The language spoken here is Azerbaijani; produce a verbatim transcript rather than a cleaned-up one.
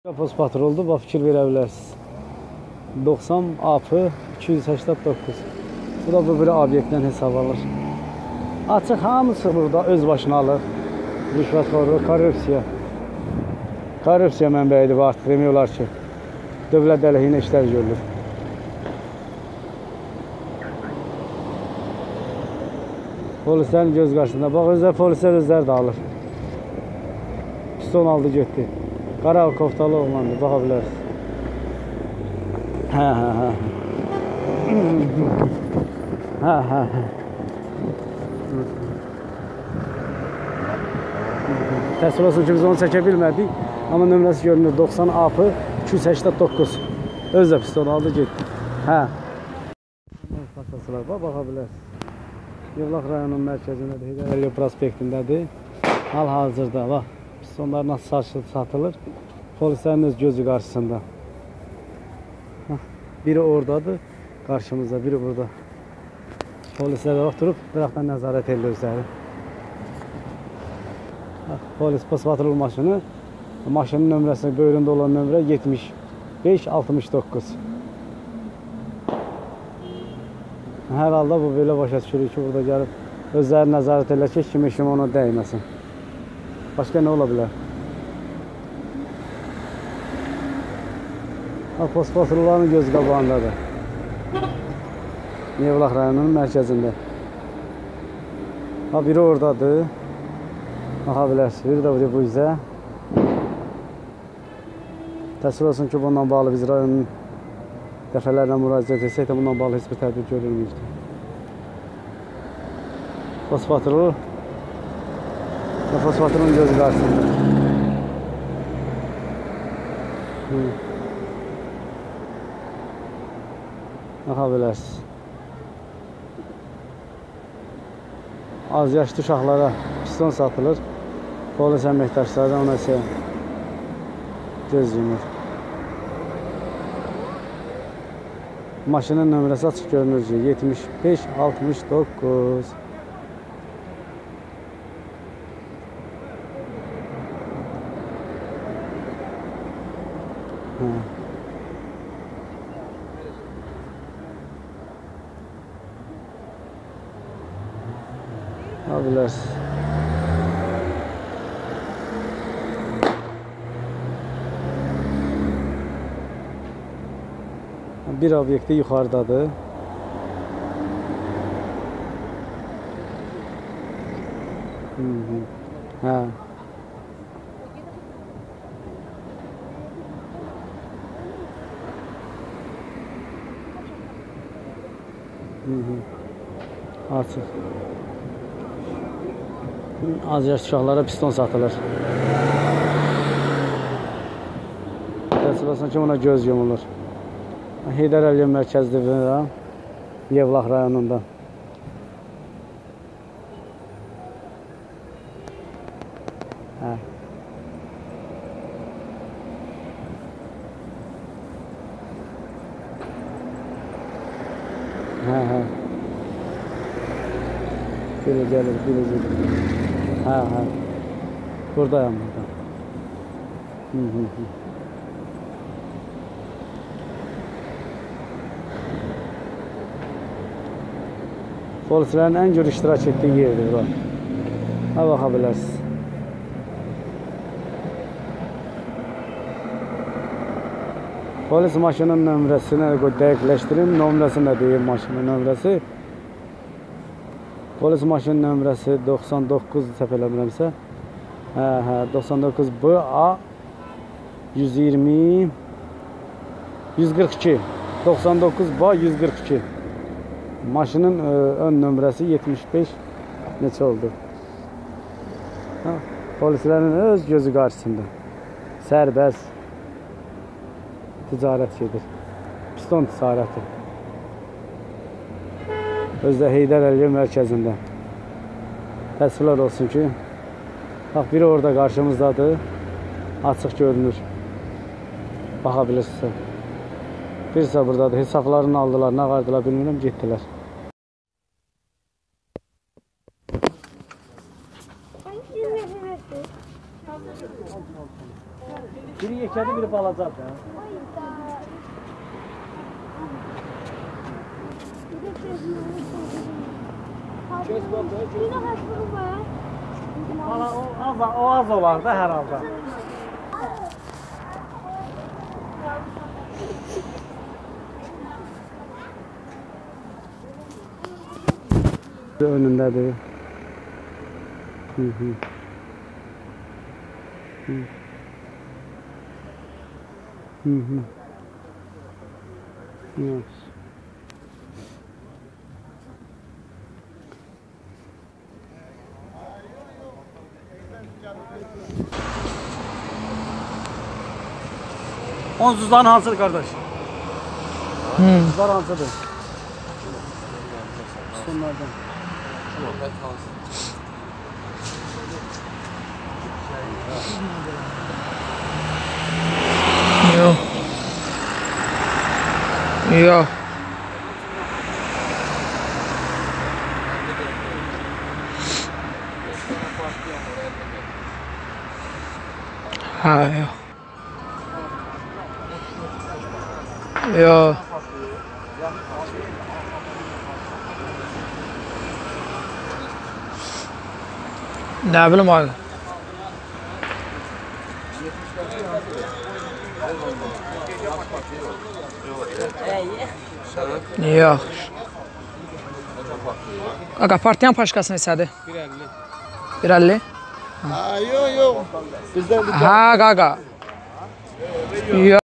Post patroldu, bax fikir verə bilərsiniz. doxsan A P iki yüz səksən doqquz. Bu da bu bir obyektdən hesab alır. Açıq hamısı burada öz başına alır. Rüşvətxorluq, korrupsiya. Korrupsiya mənbəyidir bu artıq demək olar ki, dövlət əleyhinə işlər görülür. Polislərin göz qarşısında. Bax, özlər polislər özləri də alır. Piston aldı, getdi. Qara koftalı oğlandır, baxa bilərsiniz. Hə, hə, hə. Hə, hə, hə. Təsvir olsun ki, biz onu çəkə bilmədik. Amma nömrəsi görünür doxsan A P iki yüz səksən doqquz. Öz də piston aldı, getdi. Hə. Bax, baxa bilərsiniz. Yevlax rayonunun mərkəzindədir, Heydər Əliyev prospektindədir. Hal-hazırda, bax, pistonlar nasıl satılır? Polislərin öz gözü qarşısında. Biri oradadır, qarşımızda, biri burada. Polislər də oturub, qıraqdan nəzarət edir özləri. Polis post patrol maşını, maşının nömrəsi, böyründə olan nömrə yetmiş beş altmış doqquz. Hər halda bu belə başa düşürük ki, burada gəlib özləri nəzarət edir ki, kimi kimi ona dəyməsin. Başqa nə ola bilər? Post patrolların göz qabağındadır. Yevlax rayonunun mərkəzində. Ha, biri oradadır. Baxa bilərsiniz, biri də bu üzə. Təsvir olsun ki, bundan bağlı biz rayonun dəfələrlə müraciət etsək də bundan bağlı heç bir tədbir görülmüşdür. Post patrolu və post patrolun gözü qarşısında. Baxa bilərsiniz. Az yaşlı uşaqlara piston satılır. Polis əməkdaşları ona isə göz yumur. Maşının nömrəsi açıq görünür ki, yetmiş beş altmış doqquz. Ha, bilərsiniz. Bir obyekti yuxarıdadır. Hə. Açıq. Az yaş uşaqlara piston satılır. Təsvir olsun ki, ona göz yumulur. Heydər Əliyev mərkəzlidir, Yevlax rayonunda. Hə. Hə, hə. Belə gəlir, belə gəlir. Hə, hə. Buradayam, burada. Hı, hı, hı. Polislərin ən gür iştirak etdiyi yerdir bura. Ha, baxa bilərsiniz. Polis maşının nömrəsini dəqiqləşdirin. Nömrəsini də deyim maşının nömrəsi. Polis maşının nömrəsi doxsan doqquz səhv eləmirəmsə. Hə, hə, doxsan doqquz B A yüz iyirmi yüz qırx iki. doxsan doqquz B A yüz qırx iki. Maşının ə, ön nömrəsi yetmiş beş neçə oldu? Ha, polislərin öz gözü qarşısında sərbəst ticarət gedir. Piston ticarəti. Özdə Heydər Əliyev mərkəzində. Təsvirlər olsun ki, bax, biri orada qarşımızdadır. Açıq görünür. Baxa bilirsiniz. Birisi buradadır. Hesablarını aldılar, nə vardılar bilmirəm, getdilər. Biri yekədi, biri balacadır. O az olar da hər halda. Önündədir. Hı hı. Hı hı. Hı. Yes. Onsuzların hansıdır kardeş? Hmm. Onsuzlar hansıdır? Sonlardan. Yok. Yok. Ha yok. Yok. Ne bileyim abi. Yok. Aga partiyan paşkası neçədir? bir əlli. bir əlli? Ha, yok yok. Bizden Ha, qaqa. Yox.